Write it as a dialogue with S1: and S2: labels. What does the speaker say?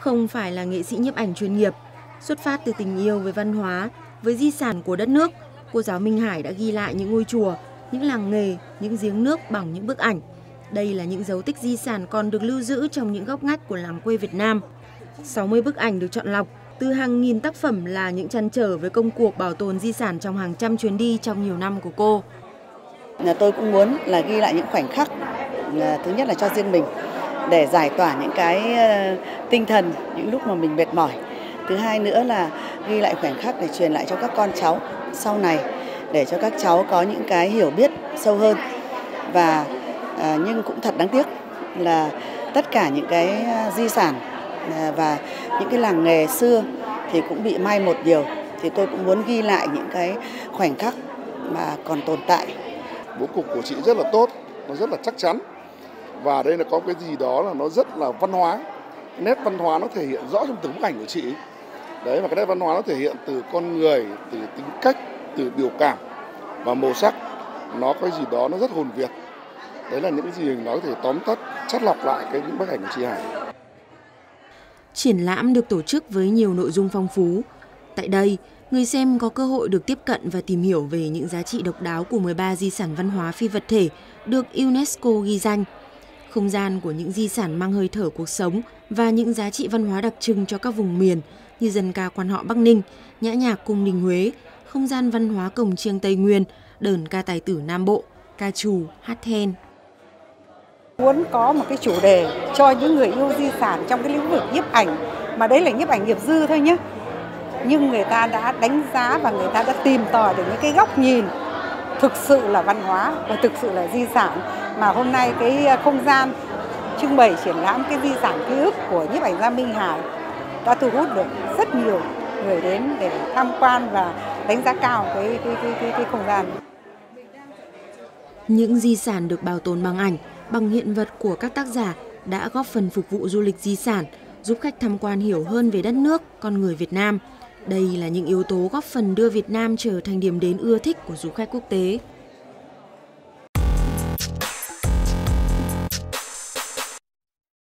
S1: Không phải là nghệ sĩ nhiếp ảnh chuyên nghiệp, xuất phát từ tình yêu với văn hóa, với di sản của đất nước, cô giáo Minh Hải đã ghi lại những ngôi chùa, những làng nghề, những giếng nước bằng những bức ảnh. Đây là những dấu tích di sản còn được lưu giữ trong những góc ngách của làng quê Việt Nam. 60 bức ảnh được chọn lọc, từ hàng nghìn tác phẩm là những trăn trở với công cuộc bảo tồn di sản trong hàng trăm chuyến đi trong nhiều năm của cô.
S2: Tôi cũng muốn là ghi lại những khoảnh khắc, thứ nhất là cho riêng mình, để giải tỏa những cái tinh thần những lúc mà mình mệt mỏi. Thứ hai nữa là ghi lại khoảnh khắc để truyền lại cho các con cháu sau này, để cho các cháu có những cái hiểu biết sâu hơn. Và nhưng cũng thật đáng tiếc là tất cả những cái di sản và những cái làng nghề xưa thì cũng bị mai một điều. Thì tôi cũng muốn ghi lại những cái khoảnh khắc mà còn tồn tại.
S3: Bố cục của chị rất là tốt, nó rất là chắc chắn. Và đây là có cái gì đó là nó rất là văn hóa. Nét văn hóa nó thể hiện rõ trong từng bức ảnh của chị. Đấy, và cái nét văn hóa nó thể hiện từ con người, từ tính cách, từ biểu cảm và màu sắc. Nó có gì đó nó rất hồn Việt. Đấy là những gì nó có thể tóm tắt, chắt lọc lại những bức ảnh của chị Hải.
S1: Triển lãm được tổ chức với nhiều nội dung phong phú. Tại đây, người xem có cơ hội được tiếp cận và tìm hiểu về những giá trị độc đáo của 13 di sản văn hóa phi vật thể được UNESCO ghi danh. Không gian của những di sản mang hơi thở cuộc sống và những giá trị văn hóa đặc trưng cho các vùng miền như dân ca quan họ Bắc Ninh, nhã nhạc cung đình Huế, không gian văn hóa cổng chiêng Tây Nguyên, đờn ca tài tử Nam Bộ, ca trù, hát then.
S4: Muốn có một cái chủ đề cho những người yêu di sản trong cái lĩnh vực nhiếp ảnh, mà đấy là nhiếp ảnh nghiệp dư thôi nhé. Nhưng người ta đã đánh giá và người ta đã tìm tòi được những cái góc nhìn thực sự là văn hóa và thực sự là di sản. Mà hôm nay cái không gian trưng bày triển lãm cái di sản ký ức của nhiếp ảnh gia Minh Hải đã thu hút được rất nhiều người đến để tham quan và đánh giá cao cái không gian.
S1: Những di sản được bảo tồn bằng ảnh, bằng hiện vật của các tác giả đã góp phần phục vụ du lịch di sản, giúp khách tham quan hiểu hơn về đất nước, con người Việt Nam. Đây là những yếu tố góp phần đưa Việt Nam trở thành điểm đến ưa thích của du khách quốc tế.